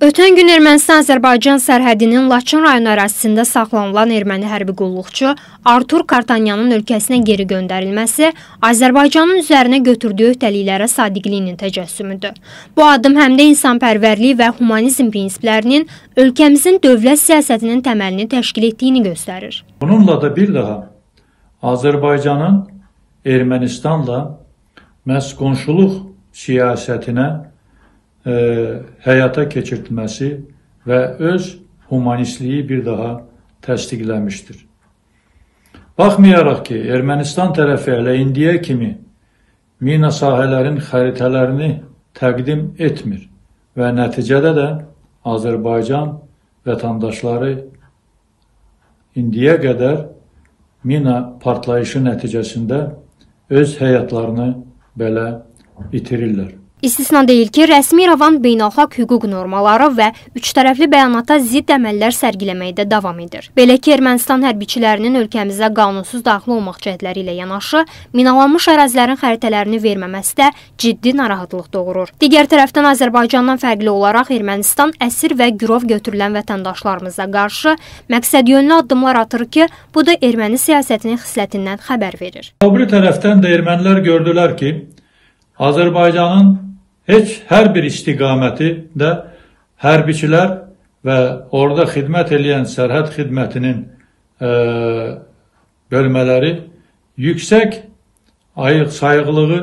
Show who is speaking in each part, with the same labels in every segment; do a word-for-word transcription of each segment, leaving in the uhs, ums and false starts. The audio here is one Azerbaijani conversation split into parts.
Speaker 1: Ötən gün Ermənistan-Azərbaycan sərhədinin Laçın rayonu ərazisində saxlanılan erməni hərbi qulluqçu Artur Kartanyanın ölkəsinə geri göndərilməsi Azərbaycanın üzərinə götürdüyü öhdəliklərə sadiqliyinin təcəssümüdür. Bu addım həm də insanpərvərlik və humanizm prinsiplərinin ölkəmizin dövlət siyasətinin təməlini təşkil etdiyini göstərir.
Speaker 2: Bununla da bir daha Azərbaycanın Ermənistanla məhz qonşuluq siyasətinə E, həyata keçirtməsi və öz humanistliyi bir daha təsdiqləmişdir. Baxmayaraq ki, Ermənistan tərəfi hələ indiyə kimi mina sahələrin xəritələrini təqdim etmir və nəticədə də Azərbaycan vətəndaşları indiyə qədər mina partlayışı nəticəsində öz həyatlarını belə itirirlər.
Speaker 1: İstisna deyil ki, rəsmi İrəvan beynəlxalq hüquq normaları və üç tərəfli bəyanata zidd əməllər sərgiləməkdə davam edir. Belə ki, Ermənistan hərbiçilərinin ölkəmizə qanunsuz daxil olmaq cəhdləri ilə yanaşı, minalanmış ərazilərin xəritələrini verməməsi də ciddi narahatlıq doğurur. Digər tərəfdən Azərbaycandan fərqli olaraq Ermənistan əsir və girov götürülən vətəndaşlarımıza qarşı məqsədyönlü addımlar atır ki, bu da erməni siyasətinin xislətindən xəbər verir.
Speaker 2: O biri tərəfdən də ermənilər gördülər ki, Azərbaycanın heç hər bir istiqaməti də hərbiçilər və orada xidmət edən sərhəd xidmətinin e, bölmələri yüksək ayıq sayıqlığı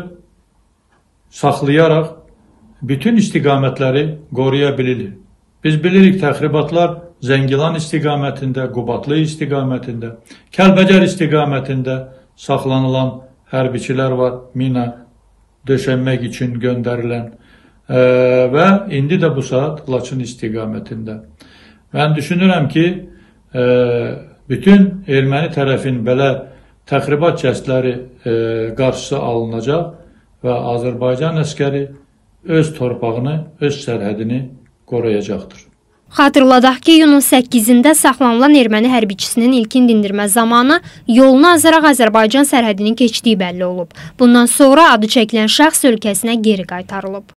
Speaker 2: saxlayaraq bütün istiqamətləri qoruya bilir. Biz bilirik təxribatlar Zəngilan istiqamətində, Qubadlı istiqamətində, Kəlbəcər istiqamətində saxlanılan hərbiçilər var, mina döşənmək üçün göndərilən e, və indi də bu saat Laçın istiqamətində. Mən düşünürəm ki, e, bütün erməni tərəfin belə təxribat cəhdləri e, qarşısı alınacaq və Azərbaycan əskəri öz torpağını, öz sərhədini qoruyacaqdır.
Speaker 1: Xatırladaq ki, iyunun səkkizində saxlanılan erməni hərbiçisinin ilkin dindirmə zamanı yolunu azaraq Azərbaycan sərhədinin keçdiyi bəlli olub. Bundan sonra adı çəkilən şəxs ölkəsinə geri qaytarılıb.